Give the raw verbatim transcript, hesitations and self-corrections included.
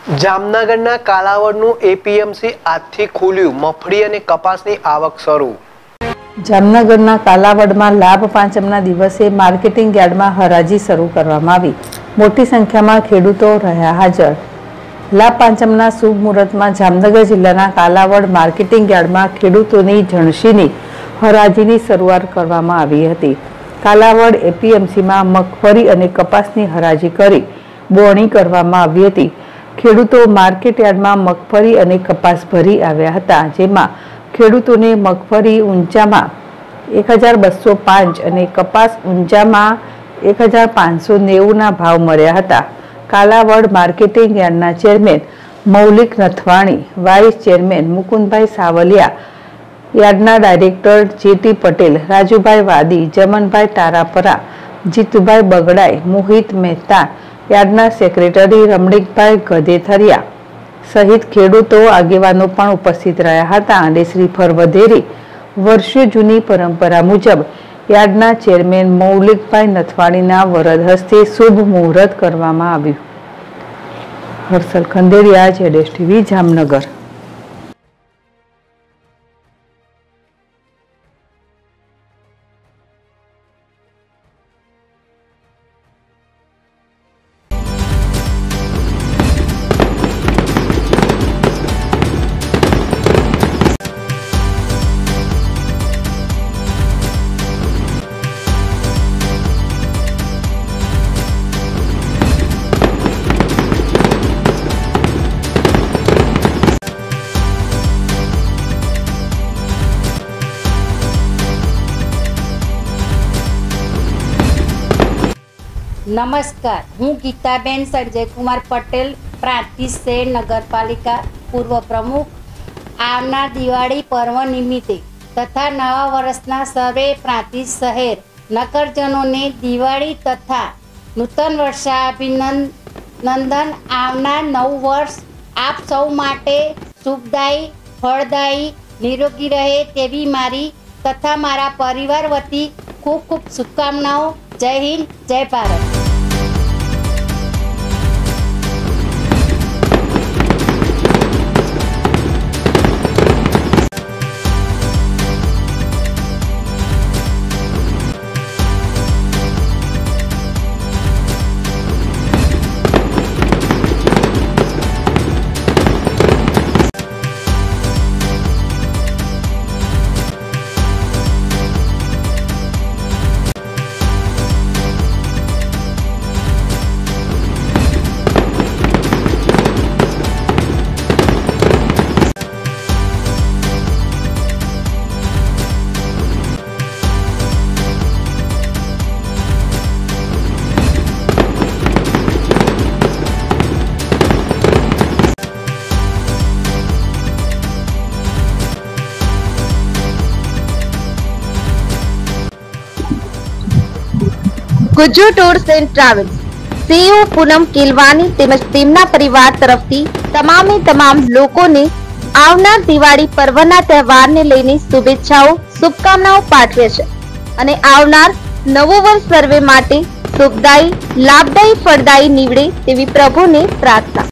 જામનગરના કાલાવડનું એપીએમસી આજથી ખુલ્યું, મગફળી અને કપાસની આવક શરૂ। જામનગરના કાલાવડમાં લાભ પાંચમના દિવસે માર્કેટિંગ યાર્ડમાં હરાજી શરૂ કરવામાં આવી। મોટી સંખ્યામાં ખેડૂતો રહ્યા હાજર। લાભ પાંચમના શુભ મુહૂર્તમાં જામનગર જિલ્લાના કાલાવડ માર્કેટિંગ યાર્ડમાં ખેડૂતોની જણસીની હરાજીની શરૂઆત કરવામાં આવી હતી। કાલાવડ એપીએમસીમાં મગફળી અને કપાસની હરાજી કરી બોવણી કરવામાં આવી હતી। ખેડૂતો માર્કેટ યાર્ડમાં મગફળી અને કપાસ ભરી આવ્યા હતા, જેમાં ખેડૂતોને મગફળી ઊંચામાં એક હજાર બસો પાંચ અને કપાસ ઊંચામાં એક હજાર પાંચસો નેવુંના ભાવ મળ્યા હતા। કાલાવડ માર્કેટિંગ યાર્ડના chairman Maulik Nathwani, vice chairman Mukundbhai Savaliya, યાર્ડના ડાયરેક્ટર જેટી પટેલ, રાજુભાઈ વાદી, જમનભાઈ તારાપરા, જીતુભાઈ બગડાઈ, મોહિત મહેતા, યાર્ડના સેક્રેટરી રમણીકભાઈ ગધેથરિયા સહિત ખેડૂતો આગેવાનો પણ ઉપસ્થિત રહ્યા હતા અને શ્રીફળ વધેરી વર્ષો જૂની પરંપરા મુજબ યાર્ડના ચેરમેન મૌલિકભાઈ નથવાણીના વરદ હસ્તે શુભ મુહૂર્ત કરવામાં આવ્યું। હર્ષલ ખંડેરિયા, જેડેશ ટીવી, જામનગર। नमस्कार, हूँ गीताबेन संजय कुमार पटेल, प्रांतिज शहर नगरपालिका पूर्व प्रमुख। आवनार दिवाળી पर्व निमित्ते तथा नवा वर्षना सर्वे प्रांतिज शहर नगरजनोने दिवाળી तथा नूतन वर्षाभिनंदन। आवनार नव वर्ष आप सौ माटे सुखदायी, फलदायी, निरोगी रहे तेवी मारी तथा मारा परिवार वती खूब खूब शुभकामनाओं। जय हिंद, जय Bharat. Gujju Tours and Travels CEO Poonam Kilwani તેમજ તેમના પરિવાર તરફથી તમામે તમામ લોકોને આવનાર દિવાળી પર્વના તહેવારને લઈને શુભેચ્છાઓ, શુભકામનાઓ પાઠવે છે અને આવનાર નવું વર્ષ સર્વે માટે સુખદાયી, લાભદાયી, ફળદાયી નીવડે તેવી પ્રભુને પ્રાર્થના।